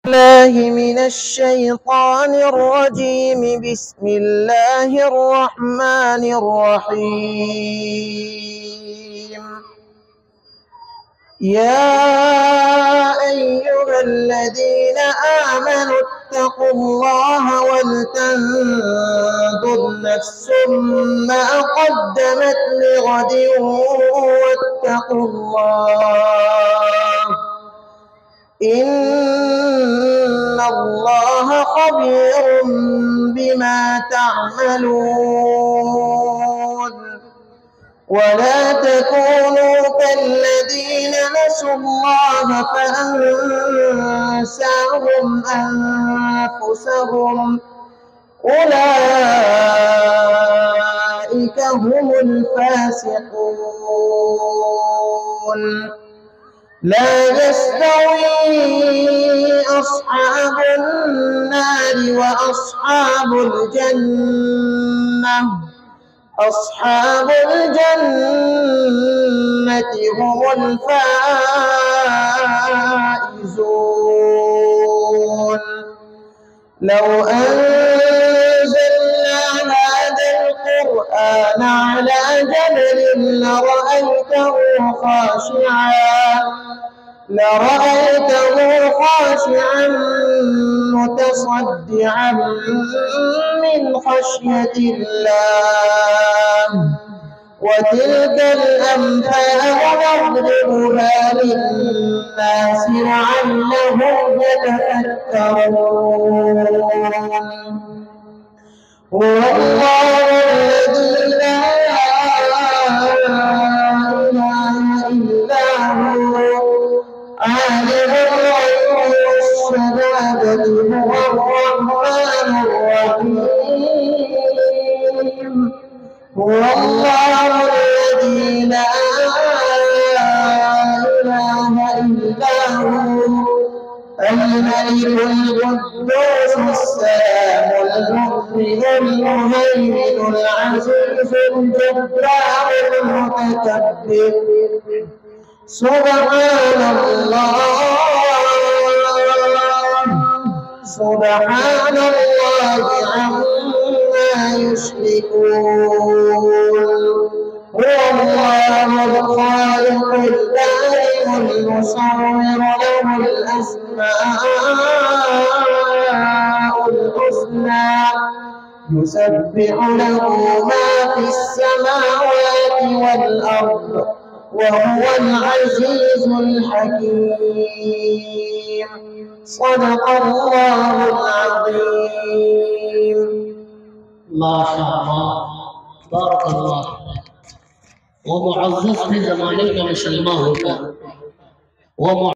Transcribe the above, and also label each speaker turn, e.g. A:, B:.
A: الله من الشيطان الرجيم. بسم الله الرحمن الرحيم. يا أيها الذين آمنوا اتقوا الله ولتنظر نفس ما قدمت لغد واتقوا الله إن الله خبير بما تعملون. ولا تكونوا كالذين نسوا الله فأنساهم أنفسهم أولئك هم الفاسقون. لا يستوي أصحاب النار وأصحاب الجنة. أصحاب الجنة هم الفائزون. لو أنزلنا هذا القرآن على جبل لرأيته خاشعا متصدعا من خشية الله. وتلك الأمثال نضربها للناس لعلهم يتفكرون. هو الله الذي لا إله إلا هو عالم الغيب والشهادة هو الرحمن الرحيم. هو الله الذي لا إله إلا هو الملك القدوس السلام المؤمن المهيمن العزيز الجبار المتكبر. سبحان الله عما يشركون. هو الله الخالق البارئ المصور له الأسماء الحسنى يسبح له ما في السماوات والأرض وهو العزيز الحكيم. صدق الله العظيم.
B: ما شاء الله بارك الله. ومعزز في زماننا مسلمان